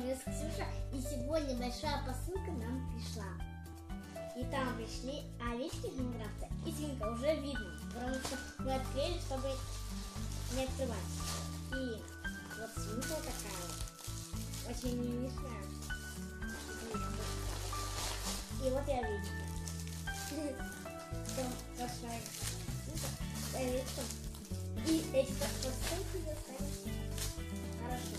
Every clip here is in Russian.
привет, Ксюша. И сегодня большая посылка нам пришла. И там пришли овечки из Майнкрафта и свинка. Уже видно, потому что мы открыли, чтобы не открывать. И вот свинка вот такая вот. Очень милая. И вот я овечка. Большая овечка. И эти посылки достались. Хорошо.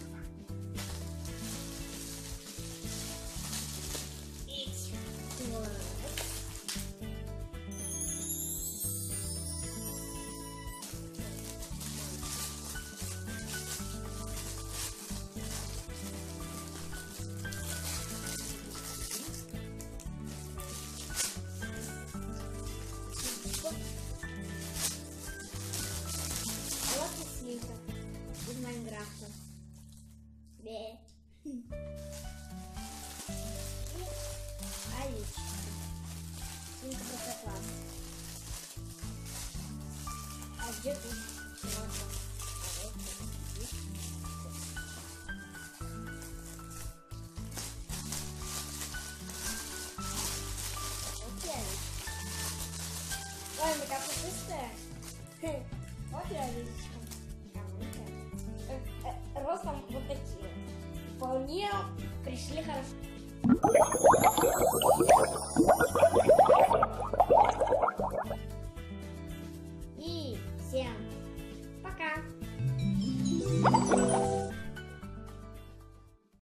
Вот и свинка из Майнкрафта. И овечка. Свинка просто классная. А где тут? Ой, мы как пустая. Вот я овечка. Ростом вот такие. Вполне пришли хорошо.